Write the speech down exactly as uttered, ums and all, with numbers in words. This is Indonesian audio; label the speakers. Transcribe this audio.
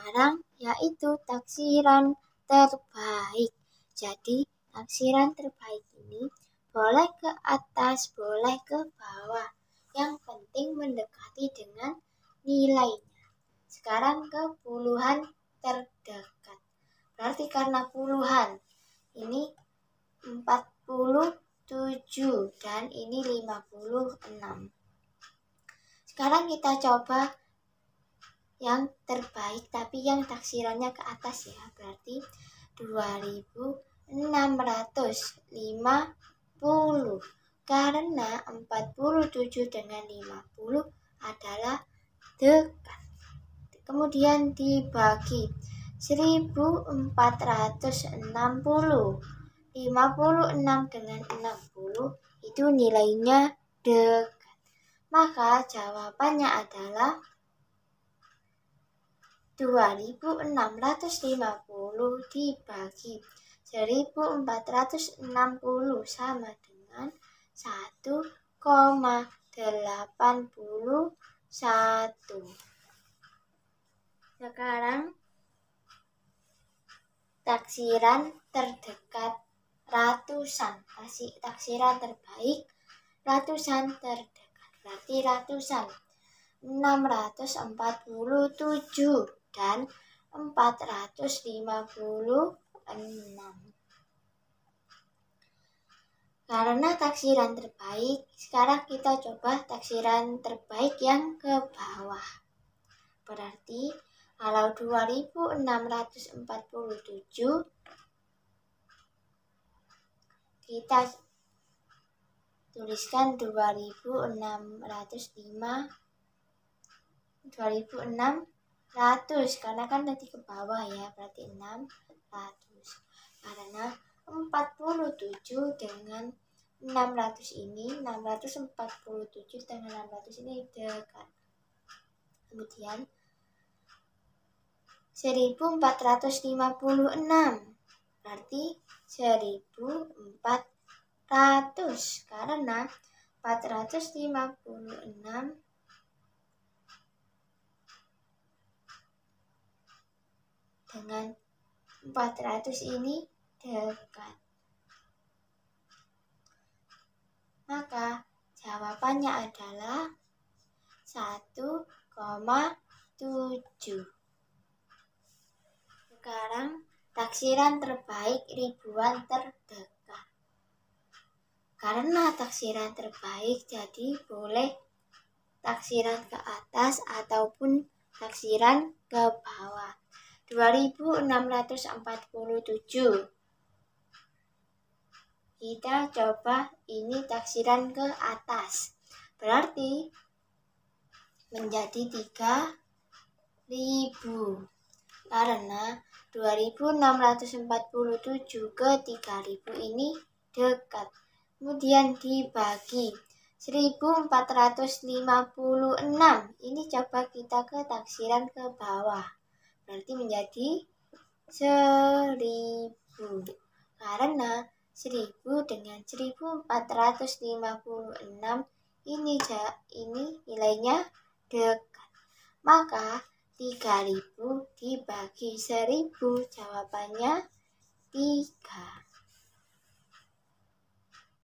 Speaker 1: sekarang yaitu taksiran terbaik. Jadi taksiran terbaik ini boleh ke atas, boleh ke bawah. Yang penting mendekati dengan nilainya. Sekarang ke puluhan terdekat. Berarti karena puluhan ini empat puluh tujuh dan ini lima puluh enam. Sekarang kita coba yang terbaik tapi yang taksirannya ke atas ya. Berarti dua ribu enam ratus lima puluh. Karena empat puluh tujuh dengan lima puluh adalah dekat. Kemudian dibagi seribu empat ratus enam puluh. lima puluh enam dengan enam puluh itu nilainya dekat. Maka jawabannya adalah dua ribu enam ratus lima puluh dibagi seribu empat ratus enam puluh sama dengan satu koma delapan satu. Sekarang taksiran terdekat ratusan. Taksiran terbaik ratusan terdekat. Berarti ratusan enam ratus empat puluh tujuh dan empat ratus lima puluh enam. Karena taksiran terbaik, sekarang kita coba taksiran terbaik yang ke bawah. Berarti kalau dua ribu enam ratus empat puluh tujuh kita tuliskan dua ribu enam ratus lima, dua ribu enam ratus karena kan tadi ke bawah ya, berarti enam ratus. Karena empat puluh tujuh dengan enam ratus ini, enam ratus empat puluh tujuh dengan enam ratus ini dekat. Kemudian seribu empat ratus lima puluh enam berarti seribu empat ratus karena empat ratus lima puluh enam dengan empat ratus ini dekat. Maka jawabannya adalah satu koma tujuh. Sekarang taksiran terbaik ribuan terdekat. Karena taksiran terbaik jadi boleh taksiran ke atas ataupun taksiran ke bawah. dua ribu enam ratus empat puluh tujuh. Kita coba ini taksiran ke atas. Berarti menjadi tiga ribu. Karena dua ribu enam ratus empat puluh tujuh ke tiga ribu ini dekat. Kemudian dibagi seribu empat ratus lima puluh enam. Ini coba kita ke taksiran ke bawah. Berarti menjadi seribu. Karena seribu dengan seribu empat ratus lima puluh enam ini ini nilainya dekat. Maka tiga ribu dibagi seribu jawabannya tiga.